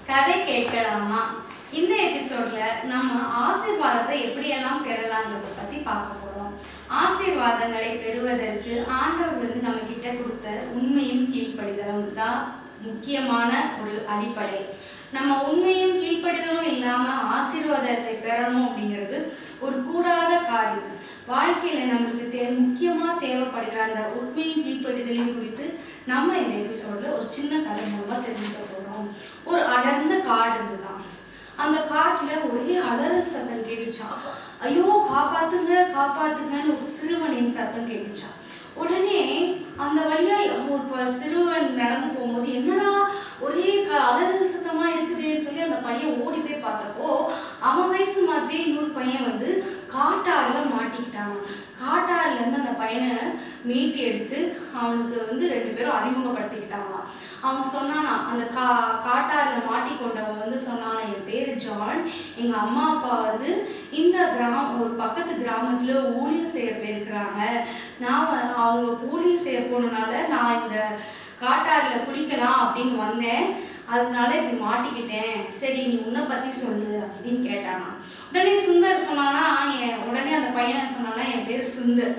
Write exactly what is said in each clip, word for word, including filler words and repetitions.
கதை கேட்கலாமா? இந்த எபிசோட்ல நம்ம ஆசீர்வாதத்தை எப்படியெல்லாம் பெறலாம்ன்றதை பத்தி பார்க்க போறோம். ஆசீர்வாதங்களை பெறுவதற்கு ஆண்டவர் வந்து நம்ம கிட்ட கொடுத்த உண்மையும் கீழ்ப்படிதலும் தான் முக்கியமான ஒரு அடிப்படை. நம்ம உண்மையும் கீழ்ப்படிதலும் இல்லாம ஆசீர்வாதத்தை பெறணும் அப்படிங்கிறது ஒரு கூடாத காரியம். வாழ்க்கையில நம்மளுக்கு தே முக்கியமா தேவைப்படுகிற அந்த உண்மையும் கீழ்ப்படிதலையும் குறித்து நம்ம இந்த எபிசோட்ல ஒரு சின்ன கதை மூலமா தெரிஞ்சுக்க போறோம். ஒரு அடர்ந்த காடு இருந்துதான். அந்த காட்டுல ஒரே அலறல் சத்தம் கேட்டுச்சா. ஐயோ காப்பாத்துங்க காப்பாத்துங்கன்னு ஒரு சிறுவனின் சத்தம் கேட்டுச்சா. உடனே அந்த வழியா ஒரு சிறுவன் நடந்து போகும்போது என்னடா ஒரே அலறல் சத்தமா இருக்குதுன்னு சொல்லி அந்த பையன் ஓடி போய் பார்த்தப்போ அவன் வயசு மாதிரி இன்னொரு பையன் வந்து காட்டாறுல மாட்டிக்கிட்டான். காட்டாறுல இருந்து அந்த பையனை மீட்டி எடுத்து அவனுக்கு வந்து ரெண்டு பேரும் அறிமுகப்படுத்திக்கிட்டாங்களாம். அவன் சொன்னானா, அந்த கா காட்டாறுல மாட்டிக்கொண்டவன் வந்து சொன்னானா, என் பேரு ஜான், எங்க அம்மா அப்பா வந்து இந்த கிராம ஒரு பக்கத்து கிராமத்துல ஊழியம் செய்ய போயிருக்கிறாங்க. நான் அவங்க ஊழியம் செய்ய போனனால நான் இந்த காட்டாறுல குடிக்கலாம் அப்படின்னு வந்தேன், அதனால இப்படி மாட்டிக்கிட்டேன். சரி நீ உன்னை பத்தி சொல்லு அப்படின்னு கேட்டானா. உடனே சுந்தர் சொன்னானா, என் உடனே அந்த பையன் சொன்னானா, என் பேர் சுந்தர்,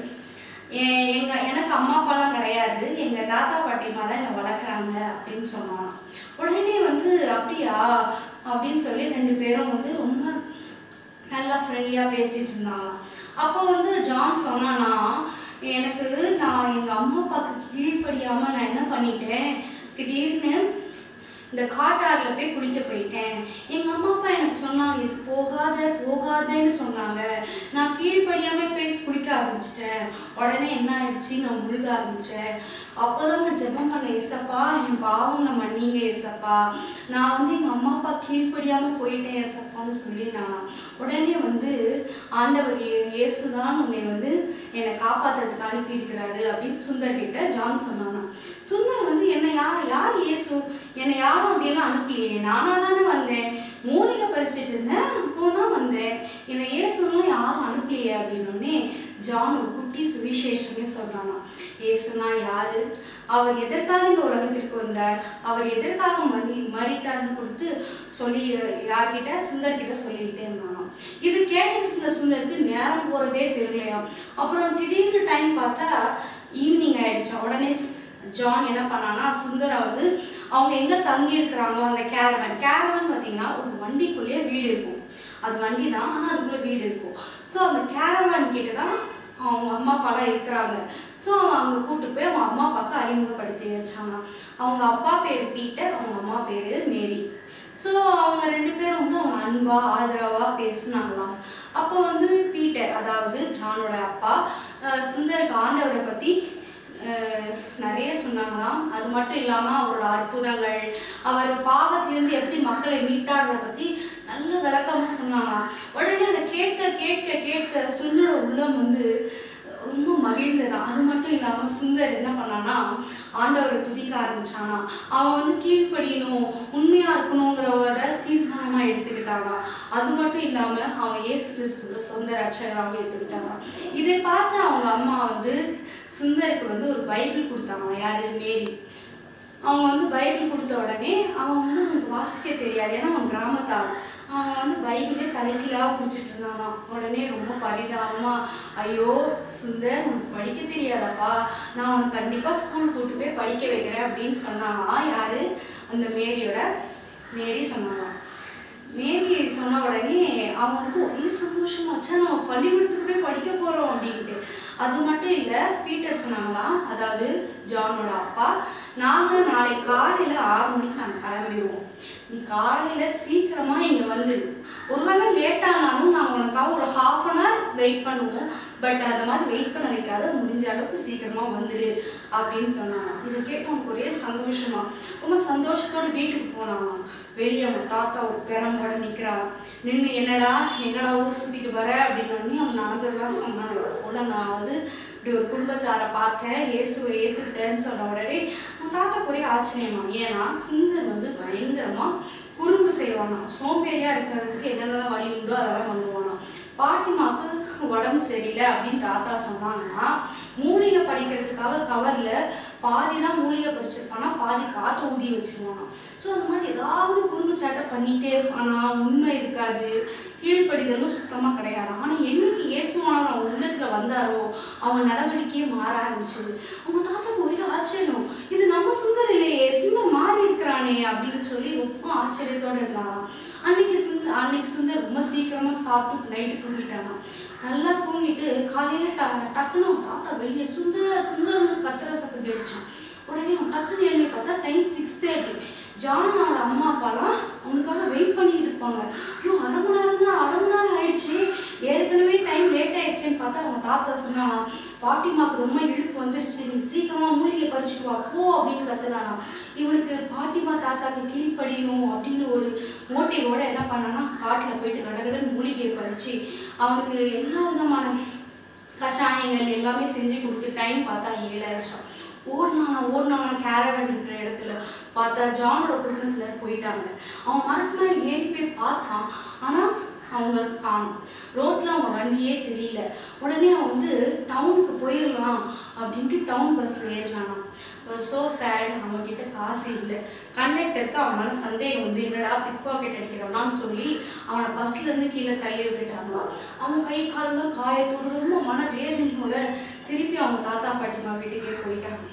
எங்க எனக்கு அம்மா அப்பாலாம் கிடையாது, எங்க தாத்தா பாட்டிமா தான் என்னை வளர்க்குறாங்க அப்படின்னு சொன்னான். உடனே வந்து அப்படியா அப்படின்னு சொல்லி ரெண்டு பேரும் வந்து ரொம்ப நல்லா ஃப்ரெண்ட்லியா பேசிட்டு இருந்தாங்களாம். அப்போ வந்து ஜான் சொன்னானா, எனக்கு நான் எங்க அம்மா அப்பாவுக்கு கீழ்ப்படியாம நான் என்ன பண்ணிட்டேன், திடீர்னு இந்த காட்டாறுல போய் குளிக்க போயிட்டேன். எங்க அம்மா அப்பா எனக்கு சொன்னாங்க இது போகாத போகாதன்னு சொன்னாங்க. நான் கீழ்ப்படியாம போய் குளிக்க ஆரம்பிச்சிட்டேன். உடனே என்ன ஆயிடுச்சு, நான் முழுக ஆரம்பிச்சேன். அப்போதான் நான் ஜெபம் பண்ண, ஏசப்பா என் பாவம் நான் மன்னிங்க ஏசப்பா, நான் வந்து எங்க அம்மா அப்பா கீழ்ப்படியாம போயிட்டேன் ஏசப்பான்னு சொல்லி நான் உடனே வந்து ஆண்டவர் இயேசுதான் உன்னை வந்து என்னை காப்பாத்துறதுக்கு அனுப்பி இருக்கிறாரு அப்படின்னு சுந்தர் கிட்ட ஜான் சொன்னானா. சுந்தர் வந்து என்ன யார் யார் இயேசு, என்னை யாரும் அப்படியெல்லாம் அனுப்பலையே, நானா தானே வந்தேன், மூலிகை பறிச்சுட்டு இருந்தேன் அப்போதான் வந்தேன், என்னை இயேசுலாம் யாரும் அனுப்பலையே அப்படின்னோடனே ஜான் ஒரு குட்டி சுவிசேஷமே சொல்றானா. இயேசுனா யாரு, அவர் எதற்காக இந்த உலகத்திற்கு வந்தார், அவர் எதற்காக மறி மறித்தார்னு கொடுத்து சொல்லி யார்கிட்ட சுந்தர்கிட்ட சொல்லிக்கிட்டே இருந்தானா. இது கேட்டுட்டு இருந்த சுந்தருக்கு நேரம் போறதே தெரியலையாம். அப்புறம் திடீர்னு டைம் பார்த்தா ஈவினிங் ஆயிடுச்சா. உடனே ஜான் என்ன பண்ணானா, சுந்தரை வந்து அவங்க எங்க தங்கி இருக்கிறாங்களோ அந்த கேரவன் கேரவன் பார்த்தீங்கன்னா ஒரு வண்டிக்குள்ளேயே வீடு இருக்கும். அது வண்டி தான், ஆனால் அதுக்குள்ள வீடு இருக்கும். ஸோ அந்த கேரவன் கிட்ட தான் அவங்க அம்மா அப்பாலாம் இருக்கிறாங்க. ஸோ அவன் அங்கே கூப்பிட்டு போய் அவங்க அம்மா அப்பாவுக்கு அறிமுகப்படுத்தி வச்சாங்க. அவங்க அப்பா பேர் பீட்டர், அவங்க அம்மா பேர் மேரி. ஸோ அவங்க ரெண்டு பேரும் வந்து அவங்க அன்பா ஆதரவா பேசினாங்களாம். அப்போ வந்து பீட்டர், அதாவது ஜானோட அப்பா, சுந்தருக்கு ஆண்டவரை பத்தி நிறைய சொன்னாங்களாம். அது மட்டும் இல்லாம அவரோட அற்புதங்கள், அவர் பாவத்திலிருந்து எப்படி மக்களை மீட்டார்களை பத்தி நல்ல விளக்கமா சொன்னாங்களாம். உடனே அதை கேட்க கேட்க கேட்க சுந்தரோட உள்ளம் வந்து ரொம்ப மகிழ்ந்ததான். அது மட்டும் இல்லாம சுந்தர் என்ன பண்ணானா, ஆண்டவரை துதிக்க ஆரம்பிச்சானா. அவன் வந்து கீழ்ப்படியணும் உண்மையா இருக்கணுங்கிறத தீர்மானமா எடுத்துக்கிட்டானா. அது மட்டும் இல்லாம அவன் இயேசு கிறிஸ்துவ சொந்த ரட்சகராக எடுத்துக்கிட்டானா. இதை பார்த்து அவங்க அம்மா வந்து சுந்தருக்கு வந்து ஒரு பைபிள் கொடுத்தாங்க. யாரு, மேரி. அவங்க வந்து பைபிள் கொடுத்த உடனே அவன் வந்து அவனுக்கு வாசிக்க தெரியாது, ஏன்னா அவன் கிராமத்தாள். அவன் வந்து பைபிளே தலைக்கீழாக பிடிச்சிட்டு இருந்தானா. உடனே ரொம்ப பரிதாபமா, ஐயோ சுந்தர் உனக்கு படிக்க தெரியாதப்பா, நான் உனக்கு கண்டிப்பா ஸ்கூல் கூட்டு போய் படிக்க வைக்கிறேன் அப்படின்னு சொன்னானா. யாரு, அந்த மேரியோட மேரி சொன்னானா. மேரி சொன்ன உடனே அவனுக்கு ஒரே சந்தோஷமாச்சா, நம்ம பள்ளிக்கூடத்துக்கு போய் படிக்க போறோம் அப்படின்ட்டு. அது மட்டும் இல்ல, பீட்டர் சொன்னாங்களாம், அதாவது ஜானோட அப்பா, நாங்க நாளை காலையில ஆறு மணிக்கு நாங்கள் கிளம்பிடுவோம், நீ காலையில சீக்கிரமா இங்க வந்து, ஒருவேளை லேட் ஆனாலும் நாங்கள் உனக்காக ஒரு ஹாஃப் அன் ஹவர் வெயிட் பண்ணுவோம், பட் அதை மாதிரி வெயிட் பண்ண வைக்காத, முடிஞ்ச அளவுக்கு சீக்கிரமா வந்துரு அப்படின்னு சொன்னாங்க. இதை கேட்டு அவனுக்கு ஒரே சந்தோஷமா, ரொம்ப சந்தோஷத்தோட வீட்டுக்கு போனாங்க. வெளியே அவன் தாத்தா ஒரு பெரம்போட நிற்கிறான். நின்று என்னடா எங்கடா ஊர் சுற்றிட்டு வர அப்படின்னு அவன் நடந்ததுதான் சொன்னான். போல நான் வந்து இப்படி ஒரு குடும்பத்தாரை பார்த்தேன், இயேசுவை ஏற்றுக்கிட்டேன்னு சொன்ன உடனே அவன் தாத்தாக்கு ஒரே ஆச்சரியமா. ஏன்னா சுந்தர் வந்து பயங்கரமா குறும்பு செய்வானா, சோம்பேறியா இருக்கிறதுக்கு என்னென்னலாம் வழி உண்டோ அதெல்லாம் பண்ணுவானா. பாட்டிமாக்கு உடம்பு சரியில்லை அப்படின்னு தாத்தா சொன்னாங்கன்னா மூலிகை படிக்கிறதுக்காக கவர்ல பாதி தான் மூலிகை பறிச்சிருப்பானா, பாதி காற்று ஊதி வச்சுருவானா. ஸோ அந்த மாதிரி ஏதாவது குறும்புச்சாட்டை பண்ணிகிட்டே இருப்பானா, உண்மை இருக்காது, கீழ்ப்படிதலும் சுத்தமாக கிடையாது. ஆனால் என்னைக்கு இயேசுவானவர் அவன் உள்ளத்தில் வந்தாரோ அவன் நடவடிக்கையே மாற ஆரம்பிச்சது. அவங்க தாத்தாக்கு ஒரே ஆச்சரியம், இது நம்ம சுந்தர் இல்லையே, சுந்தர் மாறி இருக்கிறானே அப்படின்னு சொல்லி ரொம்ப ஆச்சரியத்தோடு இருந்தாராம். அன்னைக்கு சுந்தர் அன்னைக்கு சுந்தர் ரொம்ப சீக்கிரமாக சாப்பிட்டு நைட்டு தூங்கிட்டானா. நல்லா தூங்கிட்டு காலையில் ட டக்குன்னு அவன் தாத்தா வெளியே சுந்தர் சுந்தர்னு கத்துற சத்தம் கேட்டுச்சான். உடனே அவன் டக்குன்னு எழுதி பார்த்தா டைம் சிக்ஸ் தேர்ட்டி. ஜானோட அம்மா அப்பாலாம் அவனுக்காக வெயிட் பண்ணிட்டு இருப்பாங்க. ஐயோ அரை மணி நேரம் தான் அரை மணி நேரம் ஆயிடுச்சு, ஏற்கனவே டைம் லேட் ஆயிடுச்சுன்னு பார்த்தா அவங்க தாத்தா சொன்னானா, பாட்டிமாவுக்கு ரொம்ப இழுப்பு வந்துருச்சு, நீ சீக்கிரமா மூலிகை பறிச்சுட்டு வா போ அப்படின்னு கத்துனானா. இவனுக்கு பாட்டிமா தாத்தாக்கு கீழ்ப்படியணும் அப்படின்னு ஒரு மோட்டிவோட என்ன பண்ணானா, காட்டில் போயிட்டு கடகடன்னு மூலிகையை பறிச்சு அவனுக்கு எல்லா விதமான கஷாயங்கள் எல்லாமே செஞ்சு கொடுத்து டைம் பார்த்தா ஏழாயிரம். ஓடினானா ஓடினானா கேரவன் இருக்கிற இடத்துல பார்த்தா ஜானோட குடும்பத்தில் போயிட்டாங்க. அவன் மரத்து மேலே ஏறி போய் பார்த்தான், ஆனால் அவங்களுக்கு காணும். ரோட்டில் அவங்க வண்டியே தெரியல. உடனே அவன் வந்து டவுனுக்கு போயிடலாம் அப்படின்ட்டு டவுன் பஸ்ஸில் ஏறினானா. ஸோ சேட், அவன்கிட்ட காசு இல்லை. கண்டக்டருக்கு அவன் மேலே சந்தேகம் வந்து என்னடா பிக் பாக்கெட் அடிக்கிறவனான்னு சொல்லி அவனை பஸ்லேருந்து கீழே தள்ளி விட்டுட்டாங்களாம். அவன் கை காலெல்லாம் காயத்தோடு ரொம்ப மன வேதனையோட திருப்பி அவங்க தாத்தா பாட்டிமா வீட்டுக்கே போயிட்டாங்க.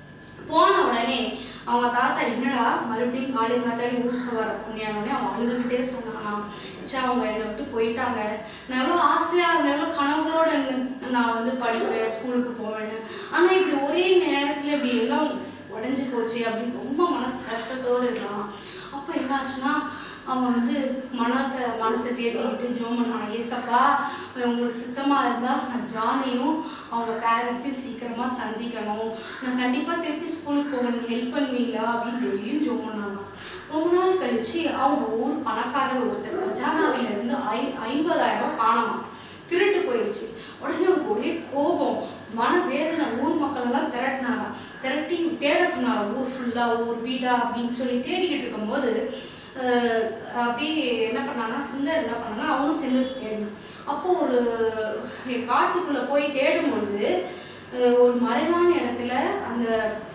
போன உடனே அவங்க தாத்தா என்னடா மறுபடியும் காலை காத்தாடி ஊருக்கு வர புண்ணியானோடனே அவன் அழுதுகிட்டே சொன்னானாம், சே அவங்க என்னை விட்டு போயிட்டாங்க, நான் எவ்வளோ ஆசையாக இருந்தேன், எவ்வளோ கனவுகளோட நான் வந்து படிப்பேன், ஸ்கூலுக்கு போவேன்னு, ஆனால் இப்படி ஒரே நேரத்தில் இப்படி எல்லாம் உடஞ்சி போச்சு அப்படின்னு ரொம்ப மனசு கஷ்டத்தோடு இருக்கான். அப்போ என்னாச்சுன்னா அவன் வந்து மனத்தை மனசை தேர்த்திக்கிட்டு ஜோம் பண்ணான், ஏசப்பா உங்களுக்கு சுத்தமாக இருந்தால் நான் ஜானையும் அவங்க பேரண்ட்ஸையும் சீக்கிரமாக சந்திக்கணும், நான் கண்டிப்பாக திருப்பி ஸ்கூலுக்கு போகணும், ஹெல்ப் பண்ணுவீங்களா அப்படின்னு டெய்லியும் ஜோம் பண்ணாங்க. ரொம்ப நாள் கழிச்சு அவங்க ஊர் பணக்காரர் ஒருத்தர் கஜானாவிலேருந்து ஐ ஐம்பதாயிரம் ரூபாய் காணாமா, திருட்டு போயிடுச்சு. உடனே அவருக்கு ஒரே கோபம், மன வேதனை, ஊர் மக்கள் எல்லாம் திரட்டினாரா, திரட்டி தேட சொன்னாரா ஊர் ஃபுல்லாக ஊர் வீடா அப்படின்னு சொல்லி தேடிக்கிட்டு இருக்கும்போது அப்படி என்ன பண்ணான்னா சுந்தர் என்ன பண்ணான்னா அவனும் சென்று தேடணும். அப்போது ஒரு காட்டுக்குள்ளே போய் தேடும்பொழுது ஒரு மறைவான இடத்துல அந்த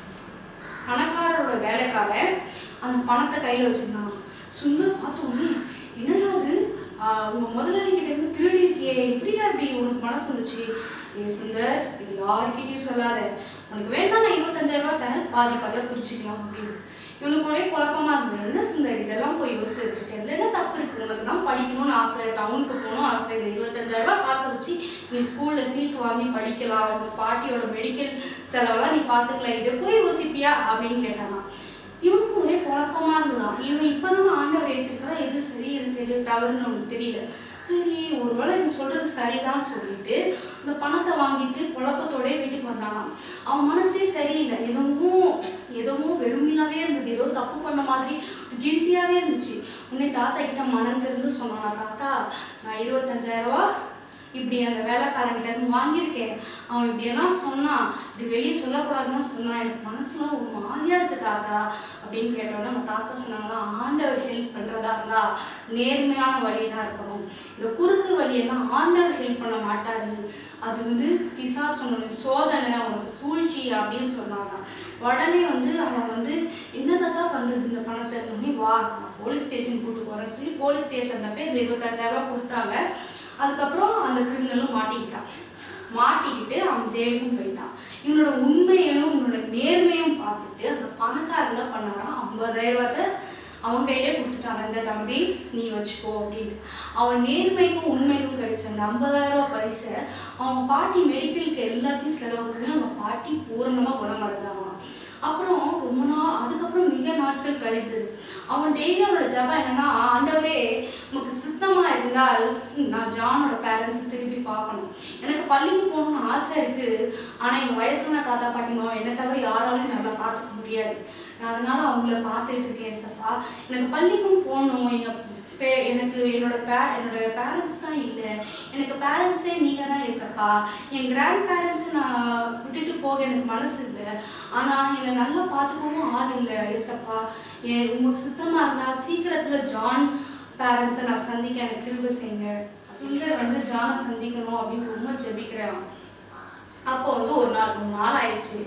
பணக்காரரோட வேலைக்காரன் அந்த பணத்தை கையில் வச்சுருந்தான். சுந்தர் பார்த்தோன்னே என்னடா அது உங்கள் முதலாளிகிட்ட இருந்து திருடி இருக்கியே, எப்படிடா இப்படி உனக்கு மனசு வந்துச்சு? ஏ சுந்தர் இது யாருக்கிட்டையும் சொல்லாத, உனக்கு வேணா நான் இருபத்தஞ்சாயிரம் ரூபா தரேன், பாதி பாதியாக பிரிச்சுக்கலாம் அப்படின்னு. இவனுக்கு ஒரே குழப்பமாக இருந்தது, என்ன சுந்தர் இதெல்லாம் போய் யோசிச்சுட்டு இருக்கேன், இதில் என்ன தப்பு இருக்குது, உனக்கு தான் படிக்கணும்னு ஆசை, டவுனுக்கு போகணும் ஆசை, இந்த இருபத்தஞ்சாயிரம் ரூபா காசை வச்சு நீ ஸ்கூலில் சீட் வாங்கி படிக்கலாம், உங்கள் பாட்டியோட மெடிக்கல் செலவெல்லாம் நீ பார்த்துக்கலாம், இதை போய் யோசிப்பியா அப்படின்னு கேட்டானா. இவனுக்கு ஒரே குழப்பமாக இருந்ததான். இவன் இப்போ தான் ஆண்டவர் ஏற்றுக்கிறா, எது சரி எது தெரியல தவறுன்னு அவனுக்கு தெரியல. சரி ஒருவேளை இவன் சொல்கிறது சரிதான் சொல்லிட்டு இந்த பணத்தை வாங்கிட்டு குழப்பத்தோடய வீட்டுக்கு வந்தானாம். அவன் மனசே சரியில்லை, எதுவும் எதுவும் வெறுமையாகவே இருந்தது, ஏதோ தப்பு பண்ண மாதிரி கில்ட்டியாகவே இருந்துச்சு. உடனே தாத்தா கிட்ட மனம் திறந்து சொன்னானா, தாத்தா நான் இருபத்தஞ்சாயிரம் ரூபா இப்படி அந்த வேலைக்காரங்கிட்ட இருந்து வாங்கியிருக்கேன், அவன் இப்படியெல்லாம் சொன்னான், இப்படி வெளியே சொல்லக்கூடாதுன்னு சொன்னான், எனக்கு மனசுலாம் ஒரு மாதிரியாக இருக்குது தாத்தா அப்படின்னு கேட்டோன்னா நம்ம தாத்தா சொன்னாங்களா, ஆண்டவர் ஹெல்ப் பண்ணுறதா இருந்தால் நேர்மையான வழி தான் இருக்கணும், இந்த குறுக்கு வழியெல்லாம் ஆண்டவர் ஹெல்ப் பண்ண மாட்டாரு, அது வந்து பிசா சொன்ன சோதனை அவனுக்கு சூழ்ச்சி அப்படின்னு சொன்னாங்க. உடனே வந்து அவன் வந்து என்னதான் பண்ணுறது இந்த பணத்தை உடனே வா போலீஸ் ஸ்டேஷன் கூட்டு போகிறேன்னு சொல்லி போலீஸ் ஸ்டேஷனில் போய் இந்த இருபத்தஞ்சாயிரம் ரூபா கொடுத்தாங்க. அதுக்கப்புறம் அந்த கிரிமினலும் மாட்டிக்கிட்டான். மாட்டிக்கிட்டு அவன் ஜெயிலுக்கும் போயிட்டான். இவனோட உண்மையையும் இவனோட நேர்மையும் பார்த்துட்டு அந்த பணக்காரர் என்ன பண்ணாரான், ஐம்பதாயிரம் ரூபாய்த்த அவன் கையிலே கொடுத்துட்டான், இந்த தம்பி நீ வச்சுக்கோ அப்படின்னு. அவன் நேர்மைக்கும் உண்மைக்கும் கிடைச்ச அந்த ஐம்பதாயிரம் ரூபா பரிசை அவன் பாட்டி மெடிக்கலுக்கு எல்லாத்தையும் செலவு பண்ணி அவன் பாட்டி பூரணமாக குணமடைஞ்சாங்க. அப்புறம் ரொம்ப நாள் அதுக்கப்புறம் மிக நாட்கள் கழித்தது. அவன் டெய்லி அவனோட ஜபம் என்னன்னா, ஆண்டவரே உனக்கு சித்தமாக இருந்தால் நான் ஜானோட பேரண்ட்ஸை திருப்பி பார்க்கணும், எனக்கு பள்ளிக்கு போகணும்னு ஆசை இருக்குது, ஆனால் எங்கள் வயசான தாத்தா பாட்டிமாவை என்னை தவிர யாராலையும் நல்லா பார்த்துக்க முடியாது, நான் அதனால அவங்கள பார்த்துட்டு இருக்கேன் சப்பா, எனக்கு பள்ளிக்கும் போகணும், எங்கள் பே எனக்கு என்னோட பே என்னோட பேரண்ட்ஸ் தான் இல்லை, எனக்கு பேரண்ட்ஸே நீங்கள் தான் ஏசப்பா, என் கிராண்ட் பேரண்ட்ஸை நான் விட்டுட்டு போக எனக்கு மனசு இல்லை, ஆனால் என்னை நல்லா பார்த்துக்கவும் ஆள் இல்லை ஏசப்பா, என் உங்களுக்கு சுத்தமாக இருந்தால் சீக்கிரத்தில் ஜான் பேரண்ட்ஸை நான் சந்திக்க எனக்கு திரும்ப செய்யுங்க. சுந்தர் வந்து ஜானை சந்திக்கணும் அப்படின்னு ரொம்ப ஜெபிக்கிறேன். அப்போ வந்து ஒரு நாள் மூணு நாள் ஆயிடுச்சு.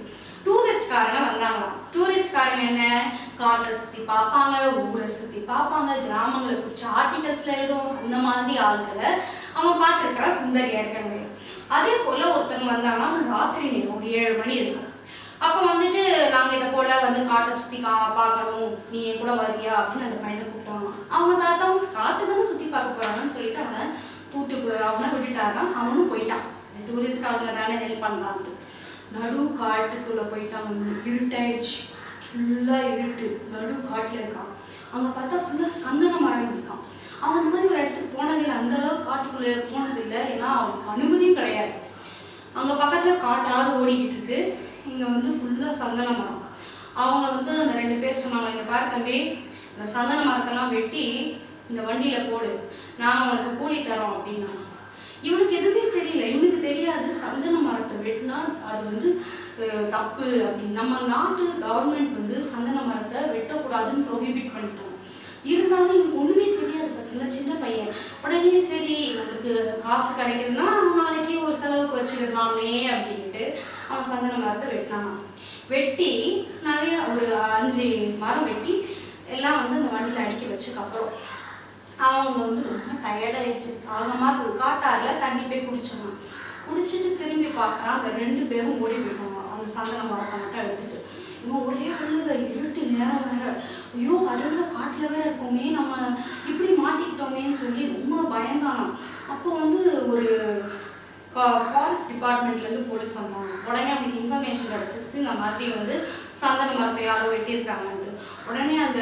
டூரிஸ்ட்காரங்க வந்தாங்களாம். டூரிஸ்ட்காரங்க என்ன, காட்டை சுற்றி பார்ப்பாங்க, ஊரை சுற்றி பார்ப்பாங்க, கிராமங்களை குறித்து ஆர்டிகல்ஸில் எழுதுவோம், அந்த மாதிரி ஆட்களை அவன் பார்த்துருக்கிறான் சுந்தர் ஏற்கனவே. அதே போல் ஒருத்தவங்க வந்தாங்கன்னா ராத்திரி நேரம் ஒரு ஏழு மணி இருக்கும். அப்போ வந்துட்டு நாங்கள் இதை போல் வந்து காட்டை சுற்றி கா பார்க்கணும், நீ என் கூட வரியா அப்படின்னு அந்த பையனை கூப்பிட்டாங்க. அவங்க தாத்தாவும் காட்டு தானே சுற்றி பார்க்க போகிறாங்கன்னு சொல்லிட்டு அவனை கூட்டு அவனை விட்டுட்டாரான். அவனும் போயிட்டான். டூரிஸ்ட் அவங்க தானே ஹெல்ப் பண்ணலான்ட்டு நடு காட்டுக்குள்ளே போயிட்டான். இருட்டாயிடுச்சு, ஃபுல்லாக இருட்டு, நடு காட்டில் இருக்கான். அங்கே பார்த்தா ஃபுல்லாக சந்தன மரம் இருக்கான். அவன் அந்த மாதிரி ஒரு இடத்துக்கு போனதில்லை, அந்தளவுக்கு காட்டுக்குள்ளே போனதில்லை, ஏன்னா அவனுக்கு அனுமதியும் கிடையாது. அங்கே பக்கத்தில் காட்டாறு ஓடிக்கிட்டு இருக்கு, இங்கே வந்து ஃபுல்லாக சந்தன மரம். அவங்க வந்து அந்த ரெண்டு பேர் சொன்னாங்க, இங்கே பாரு தம்பி, இந்த சந்தன மரத்தெல்லாம் வெட்டி இந்த வண்டியில் போடு, நாங்கள் உனக்கு கூலி தரோம் அப்படின்னா. இவனுக்கு எதுவுமே தெரியல, இவனுக்கு தெரியாது சந்தன மரத்தை வெட்டினா அது வந்து தப்பு அப்படின்னு. நம்ம நாட்டு கவர்மெண்ட் வந்து சந்தன மரத்தை வெட்டக்கூடாதுன்னு ப்ரோஹிபிட் பண்ணிட்டாங்க. இருந்தாலும் இவனுக்கு ஒன்றுமே தெரியாது பார்த்தீங்களா, சின்ன பையன். உடனே சரி நமக்கு காசு கிடைக்குதுன்னா நாளைக்கு ஒரு செலவுக்கு வச்சுக்கிடலாமே அப்படின்ட்டு அவன் சந்தன மரத்தை வெட்டினான். வெட்டி நிறைய ஒரு அஞ்சு மரம் வெட்டி எல்லாம் வந்து அந்த வண்டியில் அடுக்கி வச்சதுக்கப்புறம் அவங்க வந்து ரொம்ப டயர்டாயிடுச்சு, ஆகமாக இருக்குது. காட்டாரில் தண்ணி போய் குடிச்சாங்க. குடிச்சிட்டு திரும்பி பார்க்குறான், அந்த ரெண்டு பேரும் ஓடி போயிட்டாங்க அந்த சந்தன மரத்தை மட்டும் எடுத்துட்டு. இவன் ஒரே அழுக, இருட்டு நேரம் வேற, ஐயோ அடர்ந்த காட்டில் வேற இருக்கோமே, நம்ம இப்படி மாட்டிக்கிட்டோமேன்னு சொல்லி ரொம்ப பயந்தானா. அப்போ வந்து ஒரு ஃபாரஸ்ட் டிபார்ட்மெண்ட்லேருந்து போலீஸ் வந்தாங்க. உடனே அவனுக்கு இன்ஃபர்மேஷன் கிடச்சிருச்சு, இந்த மாதிரி வந்து சந்தன மரத்தை யாரோ வெட்டியிருக்காங்கன்ட்டு. உடனே அந்த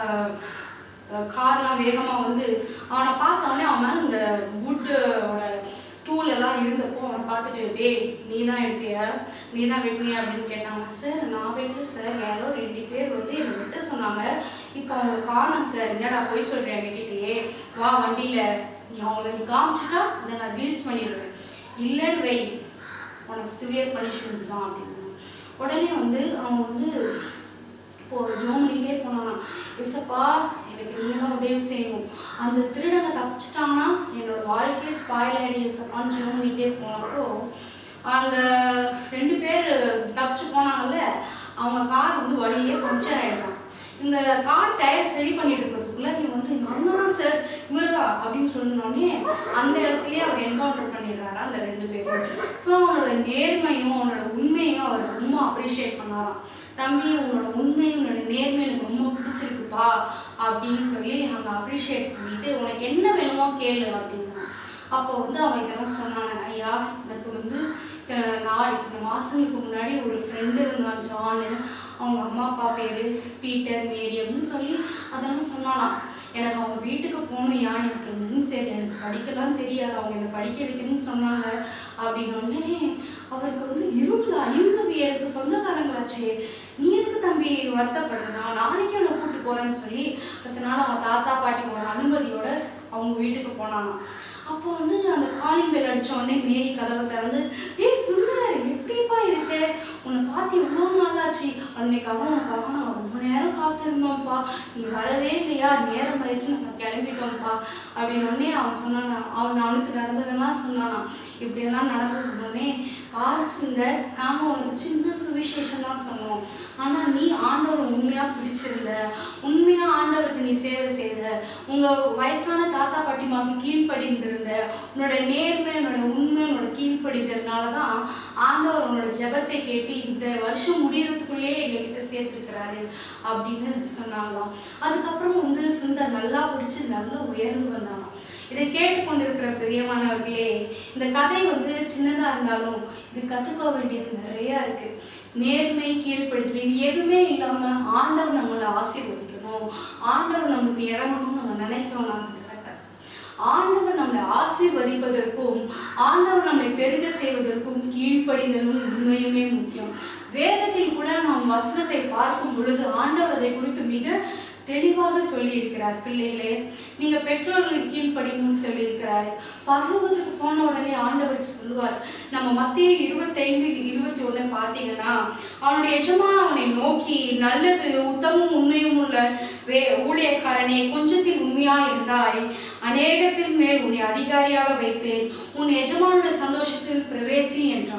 கார்லாம் வேகமாக வந்து அவனை பார்த்தோடனே அவன் மேலே இந்த வுட்டோட தூள் எல்லாம் இருந்தப்போ அவனை பார்த்துட்டு, டே நீ தான் எடுத்தியா, நீ தான் வெட்டினியா அப்படின்னு கேட்டாங்க. சார் நான் வெட்டல சார், யாரோ ரெண்டு பேர் வந்து என்னை வெட்ட சொன்னாங்க, இப்போ அவங்க காணும் சார். என்னடா போய் சொல்கிறேன் என்கிட்டயே, வா வண்டியில் நீ அவங்கள நீ காமிச்சிட்டா உன்னை நான் ரிலீஸ் பண்ணிடுவேன், இல்லைன்னு வை உனக்கு சிவியர் பனிஷ்மெண்ட் தான் அப்படின்னு. உடனே வந்து அவன் வந்து இப்போ ஜோம் பண்ணிகிட்டே போனானா, எஸ்ஸப்பா எனக்கு நீங்கள் தான் உதவி செய்யணும், அந்த திருடங்க தப்பிச்சிட்டாங்கன்னா என்னோட வாழ்க்கையே ஸ்பாயில் ஆகிடு எஸ்ஸப்பான்னு ஜோம் பண்ணிகிட்டே போனப்போ அந்த ரெண்டு பேர் தப்பிச்சு போனாங்கல்ல, அவங்க கார் வந்து வழியே பஞ்சர் ஆகிடும். இந்த கார் டயர் சரி பண்ணிட்டு இருக்கிறதுக்குள்ள நீ வந்து அங்கதான் சார் இவரா அப்படின்னு சொன்னோடனே அந்த இடத்துலயே அவர் என்கவுண்டர் பண்ணிடுறாரா அந்த ரெண்டு பேரும். ஸோ அவனோட நேர்மையும் அவனோட உண்மையும் அவர் ரொம்ப அப்ரிஷியேட் பண்ணாராம். தம்பி உன்னோட உண்மையும் உன்னோட நேர்மை எனக்கு ரொம்ப பிடிச்சிருக்குப்பா அப்படின்னு சொல்லி அவங்க அப்ரிஷியேட் பண்ணிட்டு உனக்கு என்ன வேணுமோ கேளு அப்படின்னா. அப்போ வந்து அவன் இதெல்லாம் சொன்னாங்க, ஐயா எனக்கு வந்து நான் இத்தனை மாதங்களுக்கு முன்னாடி ஒரு ஃப்ரெண்டு இருந்தான் ஜானு, அவங்க அம்மா அப்பா பேர் பீட்டர் மேரி அப்படின்னு சொல்லி அதெல்லாம் சொன்னாலாம். எனக்கு அவங்க வீட்டுக்கு போகணும், ஏன் எனக்கு என்னன்னு தெரியல, எனக்கு படிக்கலாம் தெரியாது, அவங்க என்னை படிக்க வைக்கணும்னு சொன்னாங்க அப்படின்னு. உடனே அவருக்கு வந்து இவங்களா இவங்க எனக்கு சொந்தக்காரங்களாச்சே, நீ எதுக்கு தம்பி வருத்தப்படுறா, நாளைக்கே அவனை கூப்பிட்டு போகிறேன்னு சொல்லி அடுத்த நாள் அவங்க தாத்தா பாட்டியோட அனுமதியோட அவங்க வீட்டுக்கு போனாங்க. அப்போ வந்து அந்த காலிங் பெல் அடித்த உடனே மேரி கதவை திறந்து, ஏய் சுந்தர் எப்படிப்பா இருக்க, உன்னை பார்த்து எவ்வளோ நாளாச்சு, அன்னைக்காக உனக்காக நான் ரொம்ப நேரம் காத்திருந்தோம்ப்பா, நீ வரவே இல்லையா, நேரம் ஆயிடுச்சு நாங்கள் கிளம்பிட்டோம்ப்பா அப்படின்னு. உடனே அவன் சொன்னானா, அவன் அவனுக்கு நடந்ததெல்லாம் சொன்னானா, இப்படியெல்லாம் நடந்ததுன்னொடனே பாரு சுந்தர், நாங்கள் உனக்கு சின்ன சுவிசேஷம் தான் சொன்னோம், ஆனால் நீ ஆண்டவரை உண்மையாக பிடிச்சிருந்த, உண்மையாக ஆண்டவருக்கு நீ சேவை செய்த, உங்கள் வயசான தாத்தா பாட்டிமாவுக்கு கீழ்ப்படிந்திருந்த, உன்னோட நேர்மை உன்னோட உண்மை உன்னோட கீழ்ப்படிந்ததுனால தான் ஆண்டவர் உன்னோட ஜெபத்தை கேட்டு இந்த வருஷம் முடியறதுக்குள்ளேயே எங்ககிட்ட சேர்த்துருக்கிறாரு அப்படின்னு சொன்னாங்களாம். அதுக்கப்புறம் வந்து சுந்தர் நல்லா பிடிச்சி நல்லா உயர்ந்து வந்தாங்க. இதை கேட்டுக்கொண்டிருக்கிற பிரியமானவர்களே, இந்த கதை வந்து சின்னதாக இருந்தாலும் இது கற்றுக்க வேண்டியது நிறையா இருக்குது. நேர்மை கீழ்ப்படுத்தல் இது எதுவுமே இல்லாமல் ஆண்டவர் நம்மளை ஆசீர்வதிக்கணும், ஆண்டவர் நம்மளுக்கு இறங்கணும்னு நம்ம நினைச்சோம். நாங்கள் ஆண்டவர் நம்மளை ஆசீர்வதிப்பதற்கும் ஆண்டவர் நம்மளை பெருக செய்வதற்கும் கீழ்ப்படிதலும் உண்மையுமே முக்கியம். வேதத்தில் கூட நாம் வசனத்தை பார்க்கும் பொழுது ஆண்டவர் அதை குறித்து மிக தெளிவாக சொல்லி இருக்கிறார். பிள்ளைகளே நீங்க பெற்றோர்களுக்கு கீழ்ப்படிக்கணும்னு சொல்லி இருக்கிறாரு. பரலோகத்துக்கு போன உடனே ஆண்டவர் சொல்லுவார். நம்ம மத்திய இருபத்தைந்து இருபத்தி ஒண்ணு பார்த்தீங்கன்னா, அவனுடைய எஜமான் அவனை நோக்கி, நல்லது உத்தமும் உண்மையும் உள்ள வே ஊழியக்காரனே, கொஞ்சத்தில் உண்மையா இருந்தாய், அநேகத்தின் மேல் உன்னை அதிகாரியாக வைப்பேன், உன் எஜமானுடைய சந்தோஷத்தில் பிரவேசி என்றான்.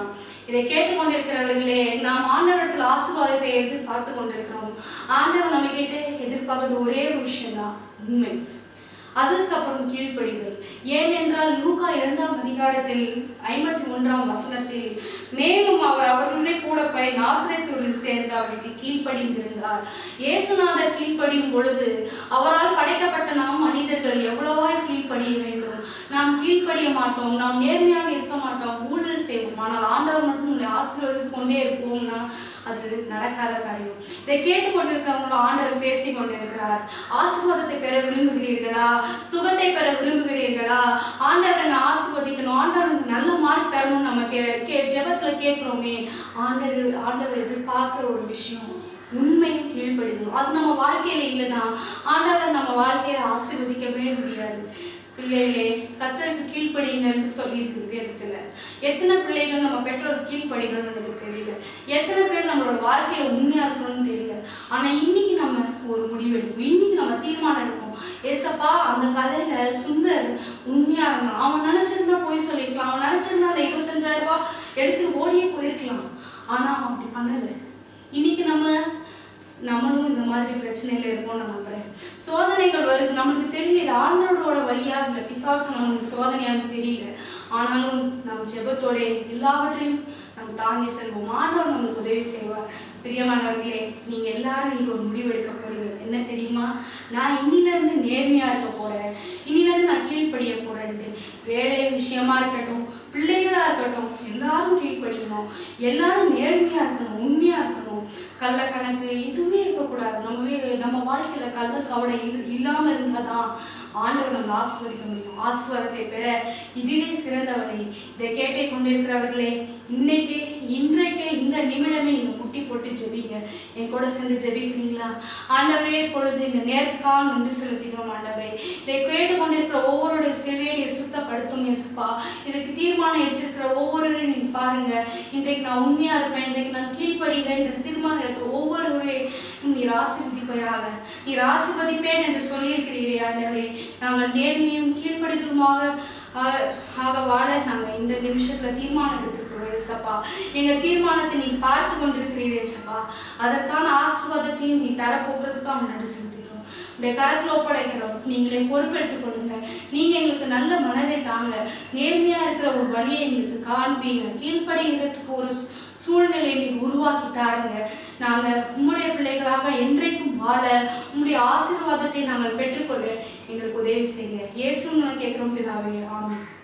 இதை கேட்டுக்கொண்டிருக்கிறவர்களே, நாம் ஆண்டவரிடத்தில் ஆசீர்வாதத்தை எதிர்பார்த்து கொண்டிருக்கிறோம். ஆண்டவர் நம்ம கிட்ட எதிர்பார்க்கிறது ஒரே ஒரு விஷயம் தான், உண்மை. அதுக்கப்புறம் கீழ்ப்படிதல். ஏனென்றால் லூக்கா இரண்டாம் அதிகாரத்தில் ஐம்பத்தி ஒன்றாம் வசனத்தில், மேலும் அவர் அவர்களுடைய கூட போய் நாசரேத்தூரில் சேர்ந்து அவருக்கு கீழ்ப்படிந்திருந்தார். இயேசுநாதர் கீழ்ப்படியும் பொழுது அவரால் படைக்கப்பட்ட நாம் மனிதர்கள் எவ்வளவாய் கீழ்ப்படிய வேண்டும். நாம் கீழ்ப்படிய மாட்டோம், நாம் நேர்மையாக இருக்க மாட்டோம், ஊழல் செய்வோம். ஆனால் ஆண்டவர் மட்டும் உங்களை ஆசீர்வதித்து கொண்டே இருப்போம்னா அது நடக்காத காரியம். இதை கேட்டுக்கொண்டிருக்கிறவங்களோட ஆண்டவர் பேசி கொண்டிருக்கிறார். ஆசீர்வாதத்தை பெற விரும்புகிறீர்களா? சுகத்தை பெற விரும்புகிறீர்களா? ஆண்டவரை நான் ஆசீர்வதிக்கணும், ஆண்டவர் நல்ல மார்க் தரணும். நம்ம கே கே ஜெபத்துல கேட்கிறோமே, ஆண்டவர் ஆண்டவர் எதிர்பார்க்கிற ஒரு விஷயம் உண்மையும் கீழ்ப்படிதலும். அது நம்ம வாழ்க்கையில இல்லைன்னா ஆண்டவர் நம்ம வாழ்க்கையில ஆசீர்வதிக்கவே முடியாது. பிள்ளைகளே, கர்த்தருக்கு கீழ்ப்படிங்கன்னு சொல்லியிருக்கு வேதத்துல. எத்தனை பிள்ளைகள் நம்ம பெற்றோர் கீழ்ப்படிக்கணும்னு எனக்கு தெரியல. எத்தனை பேர் நம்மளோட வாழ்க்கையில உண்மையா இருக்கணும்னு தெரியல. ஆனா இன்னைக்கு நம்ம ஒரு முடிவெடுப்போம், இன்னைக்கு நம்ம தீர்மானம் எடுப்போம். ஏசப்பா, அந்த கதையில சுந்தர் உண்மையா இருந்தான். அவன் நினைச்சிருந்தா போய் சொல்லிக்கலாம், அவன் நினைச்சிருந்தா அந்த இருபத்தஞ்சாயிரம் ரூபாய் எடுத்துட்டு ஓடியே போயிருக்கலாம். ஆனா அப்படி பண்ணல. இன்னைக்கு நம்ம நம்மளும் இந்த மாதிரி பிரச்சனையில இருப்போம். நான் நம்புறேன். சோதனைகள் வருது, நம்மளுக்கு தெரியல ஆண்டவரோட வழியா இல்லை பிசாசு நம்மளுக்கு சோதனையான்னு தெரியல. ஆனாலும் நம்ம ஜெபத்தோட எல்லாவற்றையும் நம்ம தாங்கி செல்வோம். ஆண்டவர் நம்மளுக்கு உதவி செய்வார். பிரியமானவர்களே, நீங்க எல்லாரும் இன்னைக்கு ஒரு முடிவு எடுக்க போறீங்க. என்ன தெரியுமா? நான் இன்னில இருந்து நேர்மையா இருக்க போறேன், இன்னில இருந்து நான் கீழ்ப்படிய போறேன்ட்டு. வேலை விஷயமா இருக்கட்டும், பிள்ளைகளா இருக்கட்டும், எல்லாரும் கீழ்ப்படிக்கணும், எல்லாரும் நேர்மையா இருக்கணும், உண்மையா இருக்கணும். கள்ள கணக்கு எதுவுமே இருக்கக்கூடாது. நம்ம நம்ம வாழ்க்கையில கள்ள கவலை இல்லாம இருந்தாதான் ஆண்டவர் நம்ம ஆசீர்வதிக்க முடியும். ஆசீர்வாதத்தை பெற இதுவே சிறந்த வழி. இதை கேட்டே கொண்டிருக்கிறவர்களே, இன்னைக்கு இன்றைக்கு இந்த நிமிடமே நீங்க முட்டி போட்டு ஜெபிங்க. என் கூட சேர்ந்து ஜெபிக்கிறீங்களா? ஆண்டவரே, பொழுது இந்த நேரத்துக்காக நன்றி செலுத்திக்கிறோம். ஆண்டவரே, இதை கேட்டு கொண்டிருக்கிற ஒவ்வொருடைய சேவையை சுத்தப்படுத்தும் இயேசுப்பா. இதுக்கு தீர்மானம் எடுத்திருக்கிற ஒவ்வொருவரையும் நீங்க பாருங்க. இன்றைக்கு நான் உண்மையா இருப்பேன், இன்றைக்கு நான் கீழ்ப்படிவேன் தீர்மானம் எடுத்த ஒவ்வொருவரையும் நீர் ஆசீர்வதிப்பதாக. நீர் ஆசீர்வதிப்பேன் என்று சொல்லியிருக்கிறீரே ஆண்டவரே. நாங்கள் நேர்மையும் கீழ்ப்படிதலுமாக ஆக வாழ நாங்கள் இந்த நிமிஷத்துல தீர்மானம் எடுத்துக்கிறோம் ஏசப்பா. எங்க தீர்மானத்தை நீ பார்த்து கொண்டிருக்கிறீர் ஏசப்பா. அதற்கான ஆசீர்வாதத்தையும் நீ தரப்போகிறதுக்காக நன்றி செலுத்துகிறோம். உடைய கரத்துல ஒப்படைக்கிறோம். நீங்களே பொறுப்பெடுத்துக் கொள்ளுங்க. நீங்க எங்களுக்கு நல்ல மனதை தாங்க, நேர்மையா இருக்கிற ஒரு வழியை எங்களுக்கு காண்பீங்க, கீழ்ப்படிகிறதுக்கு ஒரு சூழ்நிலையை நீ உருவாக்கி தாருங்க. நாங்க உம்முடைய பிள்ளைகளாக என்றைக்கும் வாழ, உம்முடைய ஆசீர்வாதத்தை நாங்கள் பெற்றுக்கொள்ள எங்களுக்கு உதவி செய்யுங்க. இயேசுன்னு கேட்கிறோம் பிதாவே, ஆமென்.